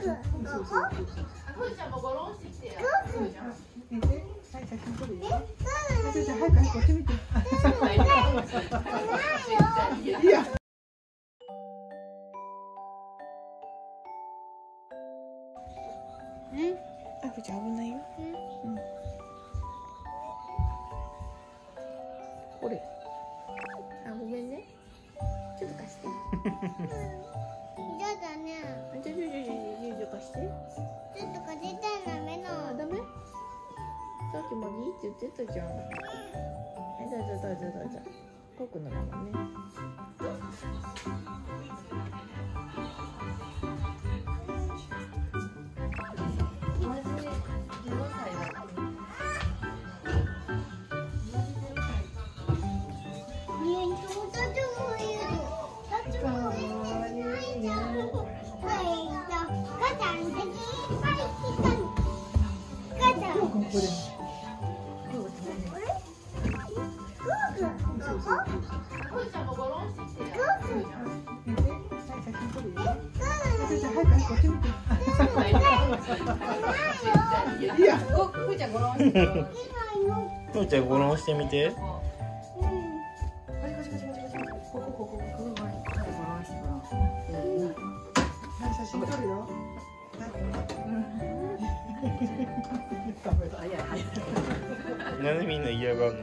そうそう。ふーちゃんもゴロンしてきてよ。寝て。はい、写真撮るよ。じゃあ早くこっち見て。いや。あ、ふーちゃん危ないよ。これ。あ、ごめんね。ちょっと貸して。 嫌だね。 ちょ貸して。 ちょっとかじったらダメな。 あ、ダメ。さっきまでいいって言ってたじゃん。はい、どうぞ。コークのだもんね。いや、ふーちゃんゴロンして。 ふーちゃんゴロンしてみて。 写真撮るよ。 なんでみんな嫌がるの？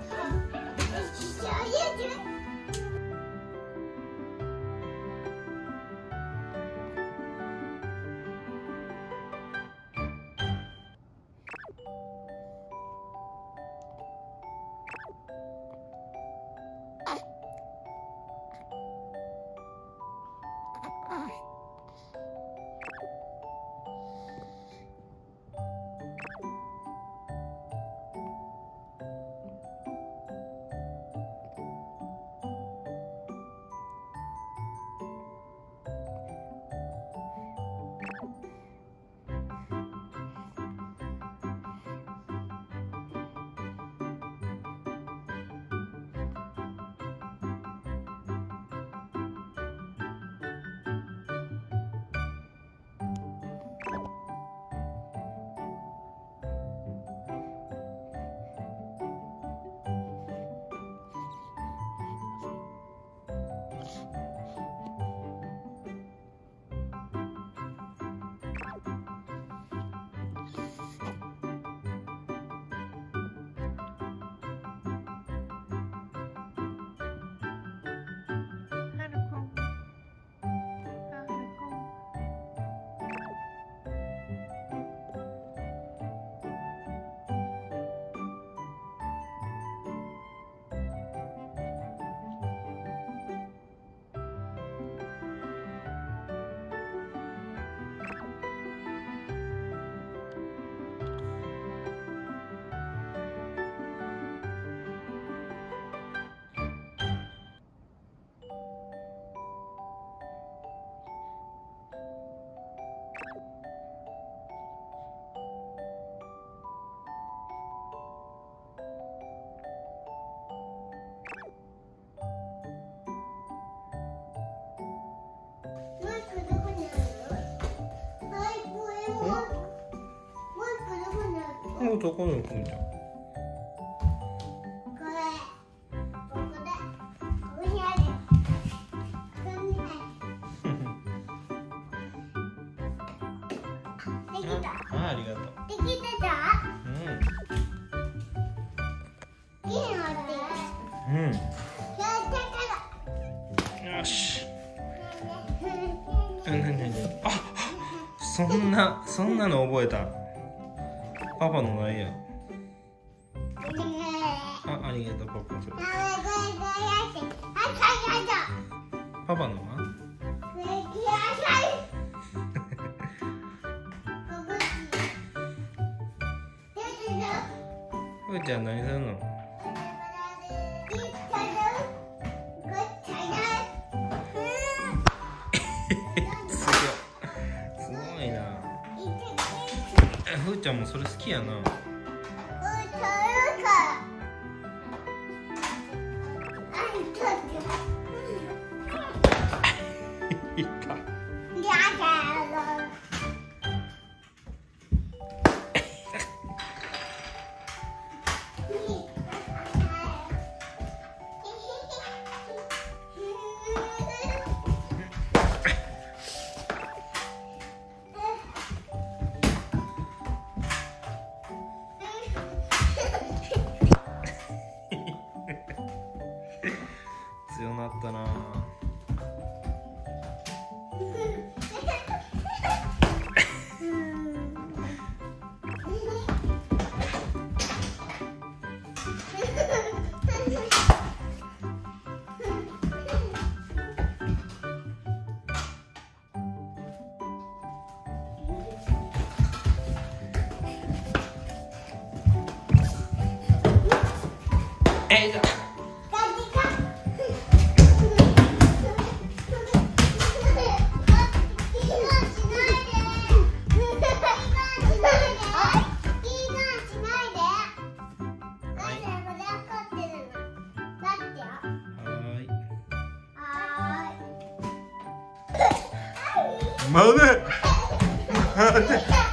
どこに置くんじゃん。ありがとう。 できてた？いいのよし。そんなの覚えた。パパのないや。ありがとう、パパ。パパのは？ふーちゃん何するの？すごいな。ふーちゃんもそれ好きやな。いった。 待て待て待て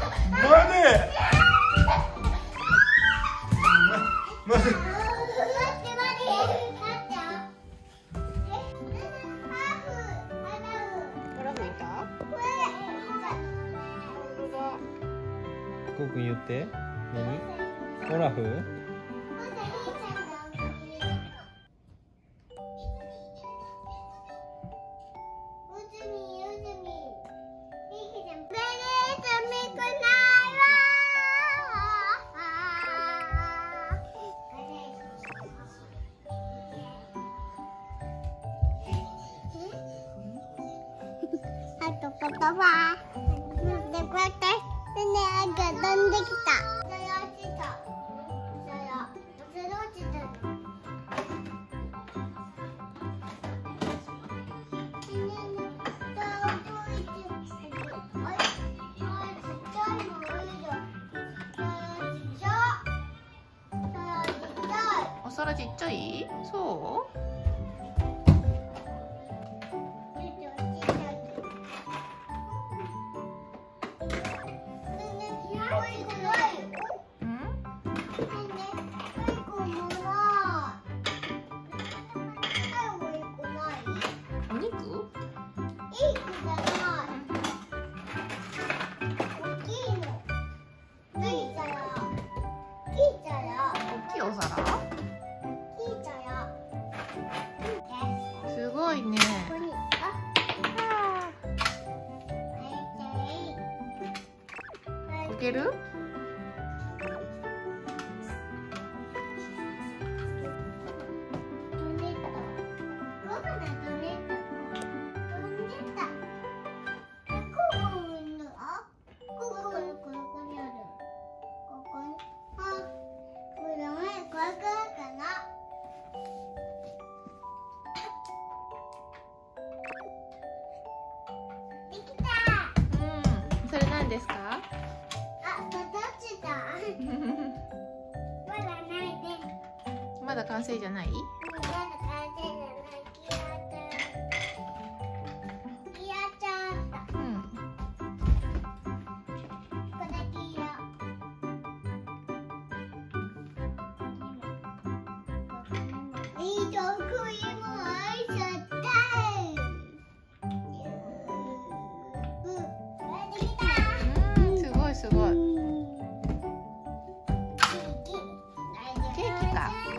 待て。こうくん言って。何？オラフ？ あと言葉。で、こうやって。でね、飛んできた。それ落ちた。それ落ちたの。 お皿ちっちゃい？そう？すごいね。いける？それ何ですか？ あ、また落ちた。まだないね。 まだ完成じゃない？ まだ完成じゃない。消えちゃった。 うん。 これ黄色。いいとこにも開いちゃった。 すごい。ケーキか。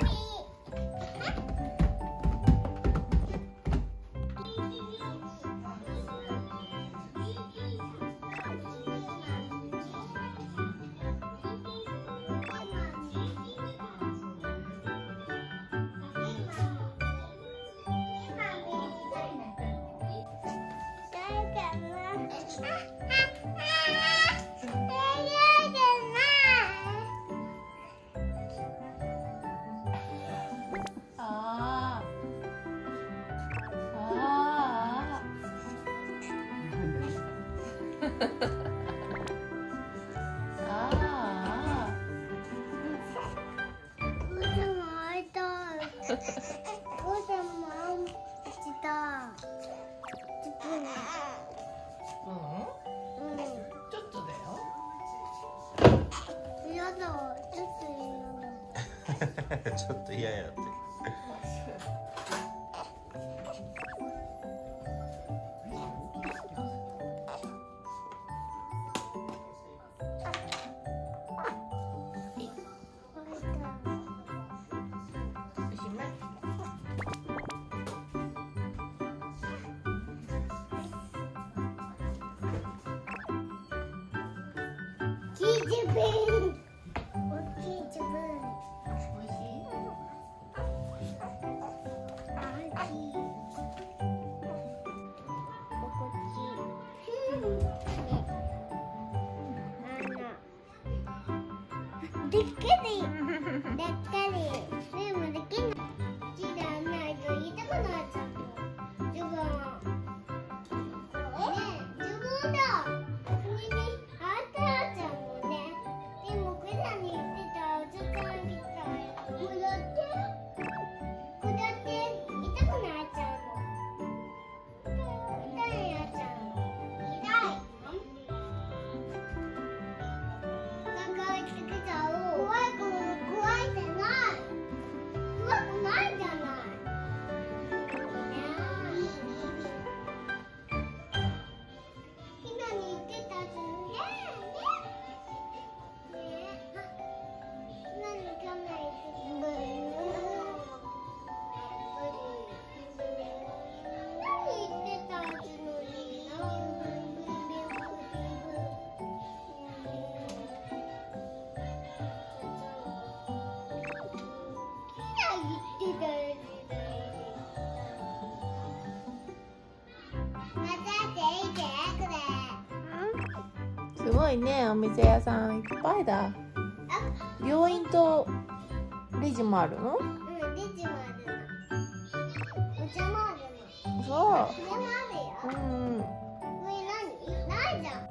ちょっとだよ。 嫌だ。ちょっと嫌だ。 ちょっと嫌やって。 チーズベン。大きい自分。 おいしい？ 大きい。心地いい。でっかり。でっかり。でもできない。知らないと言いたくなっちゃう。自分。自分だ。痛い。 すごいね、お店屋さんいっぱいだ。病院とレジもあるの？ うん、レジもあるの。お茶もあるの。 そこれもあるう。 よ。 うん。 これ何？ないじゃん。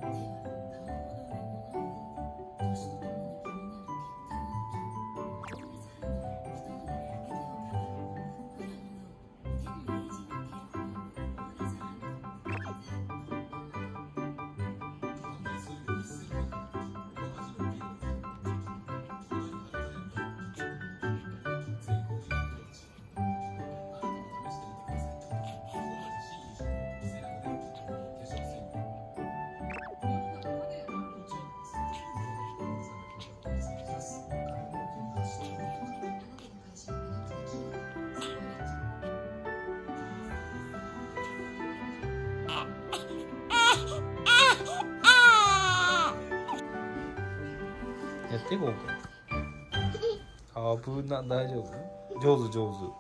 やってこうか。危な、大丈夫？上手上手。も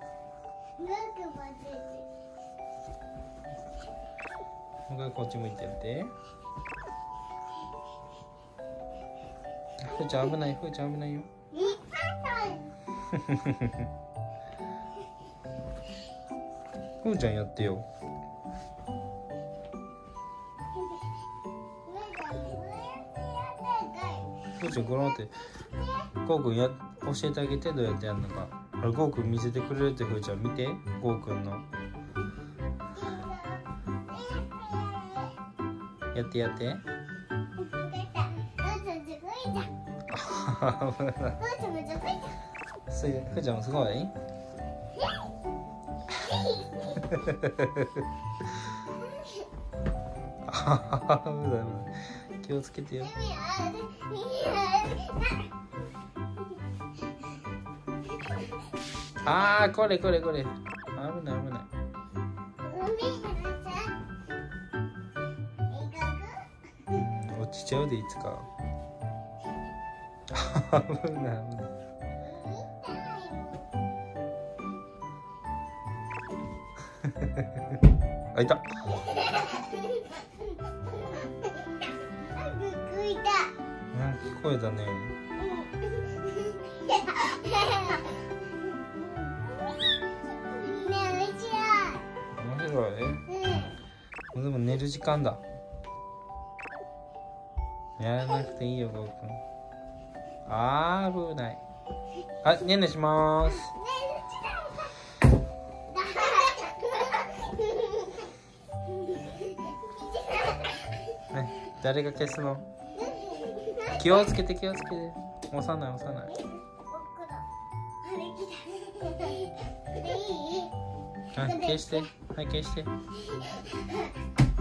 う一回こっち向いてやって。ふーちゃん危ない、ふーちゃん危ないよ。ふーちゃんやってよ。ふーちゃんこのってこうくんや教えてあげて、どうやってやるのか。あれこうくん見せてくれるって。ふーちゃん見て、こうくんのやってやって。ふーちゃんもすごい。気をつけてよ。あー、これこれこれ。危ない危ない。落ちちゃうでいつか。危ない危ない。あ、いた。なんか聞こえたね。面白い。でも寝る時間だ。やらなくていいよ、ゴーくん。あー、危ない。あ、ねんねしまーす。ね、誰が消すの？気をつけて気をつけて。押さない押さない。はい、消して。はい、消して。